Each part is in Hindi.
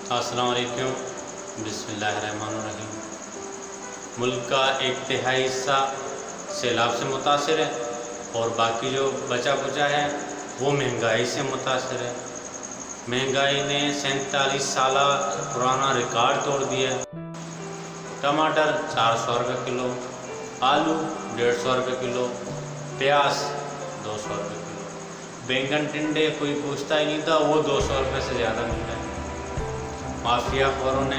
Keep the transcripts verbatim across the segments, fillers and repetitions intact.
अस्सलाम वालेकुम, बिस्मिल्लाहिर्रहमानिर्रहीम। मुल्क का एक तिहाई हिस्सा सैलाब से मुतासिर है और बाकी जो बचा कुचा है वो महंगाई से मुतासिर है। महंगाई ने सैंतालीस साल पुराना रिकॉर्ड तोड़ दिया। टमाटर चार सौ रुपये किलो, आलू डेढ़ सौ रुपये किलो, प्याज दो सौ रुपये किलो, बैंगन टिंडे कोई पूछता ही नहीं था, वो दो सौ रुपये से ज़्यादा मिल रहा है। माफिया खोरों ने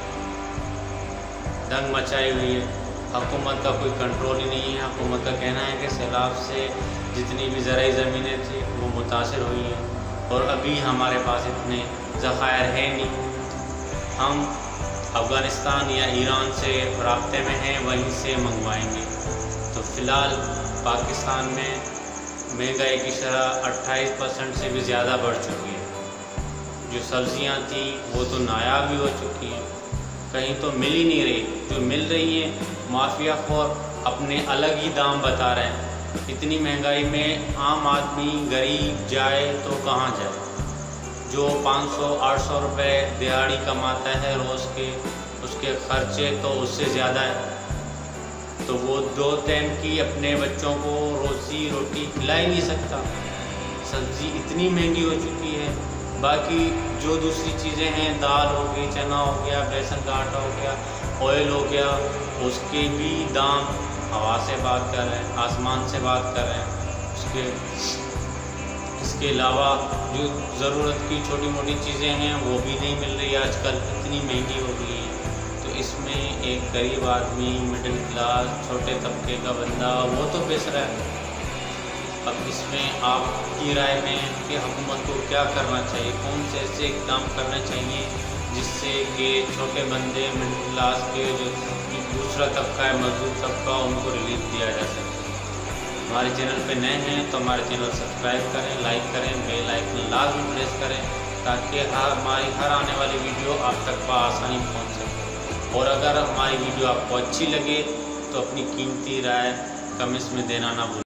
दंग मचाई हुई है। हुकूमत का कोई कंट्रोल ही नहीं है। हुकूमत का कहना है कि सैलाब से जितनी भी ज़राई ज़मीनें थी वो मुतासिर हुई हैं और अभी हमारे पास इतने ज़खायर हैं नहीं। हम अफ़गानिस्तान या ईरान से राब्ते में हैं, वहीं से मंगवाएंगे। तो फ़िलहाल पाकिस्तान में महंगाई की शरह अट्ठाईस परसेंट से भी ज़्यादा बढ़ चुकी है। जो सब्ज़ियाँ थी वो तो नायाब भी हो चुकी हैं, कहीं तो मिल ही नहीं रही। जो मिल रही है माफिया खोर अपने अलग ही दाम बता रहे हैं। इतनी महंगाई में आम आदमी गरीब जाए तो कहाँ जाए? जो पाँच सौ आठ सौ रुपये दिहाड़ी कमाता है रोज़ के, उसके खर्चे तो उससे ज़्यादा है। तो वो दो टाइम की अपने बच्चों को रोज़ी रोटी खिला ही नहीं सकता। सब्ज़ी इतनी महंगी हो चुकी है। बाकी जो दूसरी चीज़ें हैं, दाल हो गई, चना हो गया, बेसन का आटा हो गया, ऑयल हो गया, उसके भी दाम हवा से बात कर रहे हैं, आसमान से बात कर रहे हैं। उसके इसके अलावा जो ज़रूरत की छोटी मोटी चीज़ें हैं वो भी नहीं मिल रही आजकल, इतनी महंगी हो गई है। तो इसमें एक गरीब आदमी, मिडिल क्लास, छोटे तबके का बंदा वो तो पिस रहा है। अब इसमें आपकी राय में कि हुकूमत को क्या करना चाहिए, कौन से ऐसे इक़दाम करने चाहिए जिससे कि छोटे बंदे, मिडिल क्लास के जो दूसरा तबका है, मजदूर तबका, उनको रिलीफ दिया जा सके। हमारे चैनल पे नए हैं तो हमारे चैनल सब्सक्राइब करें, लाइक करें, बेल आइकन लाजमी प्रेस करें ताकि हर हमारी हर आने वाली वीडियो आप तक बआसानी पहुँच सके। और अगर हमारी वीडियो आपको अच्छी लगे तो अपनी कीमती राय कमेंट्स में देना ना भूलें।